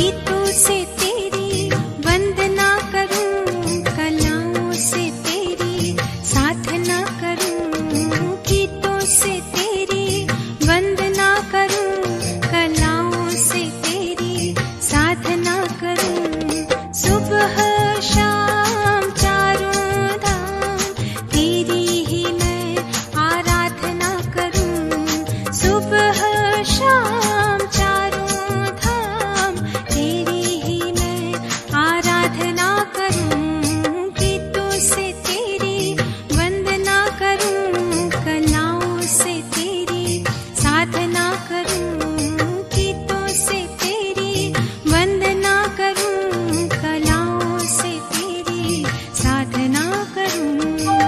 गीतों से तेरी वंदना करूं, कलाओं से तेरी साधना करूं। गीतों से तेरी वंदना करूं, कलाओं से तेरी साधना करूं। सुबह शाम चारों धाम तेरी ही मैं आराधना करूं। सुबह शाम चारों धाम तेरी ही मैं आराधना करूं। गीतों से तेरी वंदना करूं, कलाओं से तेरी साधना करूं। गीतों से तेरी वंदना करूं, कलाओं से तेरी साधना करूं।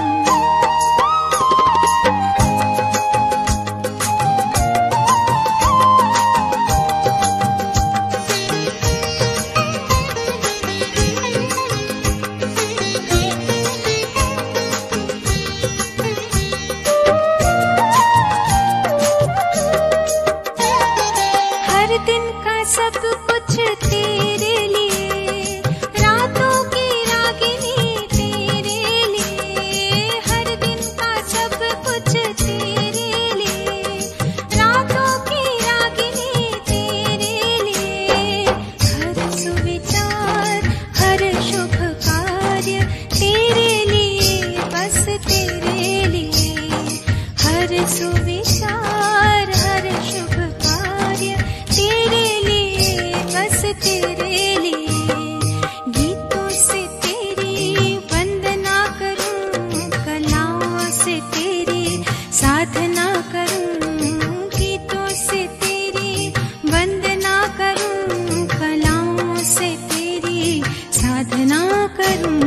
हर दिन का सब कुछ तेरे लिए, रातों की रागिनी तेरे लिए। हर दिन का सब कुछ तेरे लिए, रातों की रागिनी तेरे लिए। हर सुविचार हर शुभ कार्य तेरे लिए, बस तेरे लिए। हर सुविचार हर शुभ कार्य तेरे लिए, बस तेरे लिए। गीतों से तेरी वंदना करूं, कलाओं से तेरी साधना करूं। गीतों से तेरी वंदना करूं, कलाओं से तेरी साधना करूं।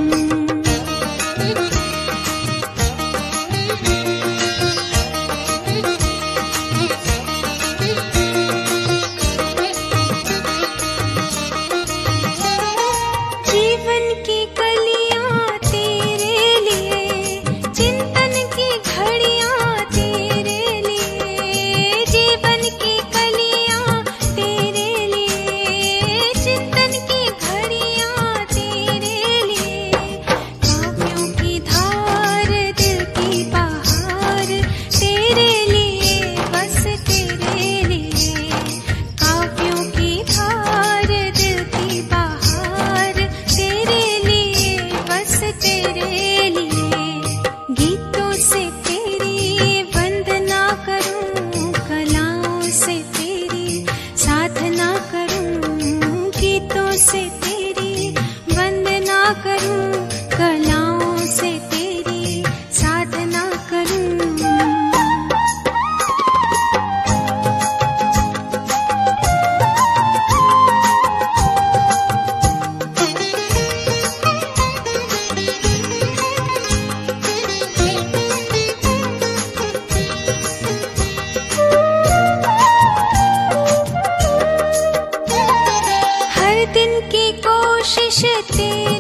जीवन की कलियां तेरे लिए, चिंतन की घड़ियां तेरे लिए। जीवन की कलियां तेरे लिए, चिंतन की घड़ियां तेरे लिए। काव्यों की धार दिल की बहार तेरे लिए, बस तेरे लिए। काव्यों की धार दिल की बहार तेरे लिए, बस तेरे लिए। गीतों से तेरी वंदना करूं, कलाओं से तेरी साधना करूं। गीतों से तेरी वंदना करूं, कलाओं से तेरी साधना करूं। हर दिन की कोशिश तेरी